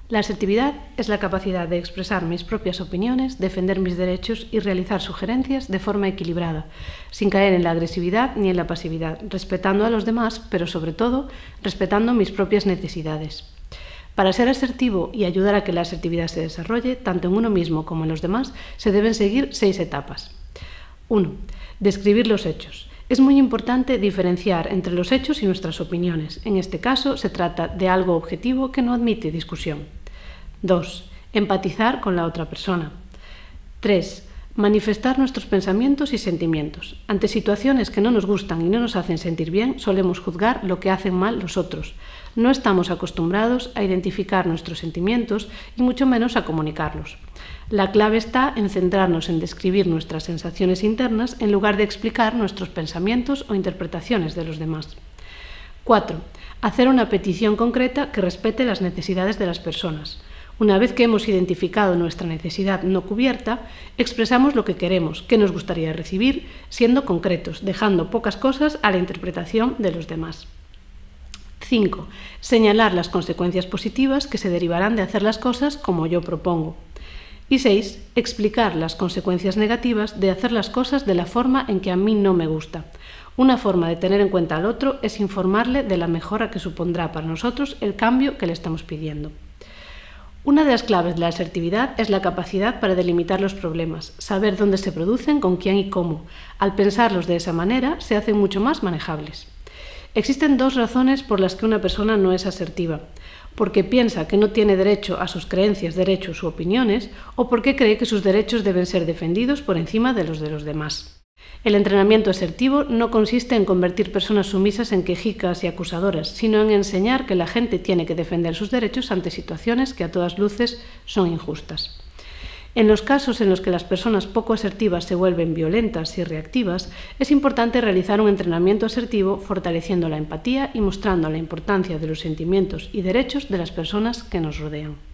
La asertividad es la capacidad de expresar mis propias opiniones, defender mis derechos y realizar sugerencias de forma equilibrada, sin caer en la agresividad ni en la pasividad, respetando a los demás, pero sobre todo respetando mis propias necesidades. Para ser asertivo y ayudar a que la asertividad se desarrolle, tanto en uno mismo como en los demás, se deben seguir 6 etapas. 1. Describir los hechos. Es muy importante diferenciar entre los hechos y nuestras opiniones. En este caso, se trata de algo objetivo que no admite discusión. 2. Empatizar con la otra persona. 3. Manifestar nuestros pensamientos y sentimientos. Ante situaciones que no nos gustan y no nos hacen sentir bien, solemos juzgar lo que hacen mal los otros. No estamos acostumbrados a identificar nuestros sentimientos y mucho menos a comunicarlos. La clave está en centrarnos en describir nuestras sensaciones internas en lugar de explicar nuestros pensamientos o interpretaciones de los demás. 4. Hacer una petición concreta que respete las necesidades de las personas. Una vez que hemos identificado nuestra necesidad no cubierta, expresamos lo que queremos, qué nos gustaría recibir, siendo concretos, dejando pocas cosas a la interpretación de los demás. 5. Señalar las consecuencias positivas que se derivarán de hacer las cosas como yo propongo. Y 6. Explicar las consecuencias negativas de hacer las cosas de la forma en que a mí no me gusta. Una forma de tener en cuenta al otro es informarle de la mejora que supondrá para nosotros el cambio que le estamos pidiendo. Una de las claves de la asertividad es la capacidad para delimitar los problemas, saber dónde se producen, con quién y cómo. Al pensarlos de esa manera, se hacen mucho más manejables. Existen 2 razones por las que una persona no es asertiva: porque piensa que no tiene derecho a sus creencias, derechos u opiniones, o porque cree que sus derechos deben ser defendidos por encima de los demás. El entrenamiento asertivo no consiste en convertir personas sumisas en quejicas y acusadoras, sino en enseñar que la gente tiene que defender sus derechos ante situaciones que a todas luces son injustas. En los casos en los que las personas poco asertivas se vuelven violentas y reactivas, es importante realizar un entrenamiento asertivo fortaleciendo la empatía y mostrando la importancia de los sentimientos y derechos de las personas que nos rodean.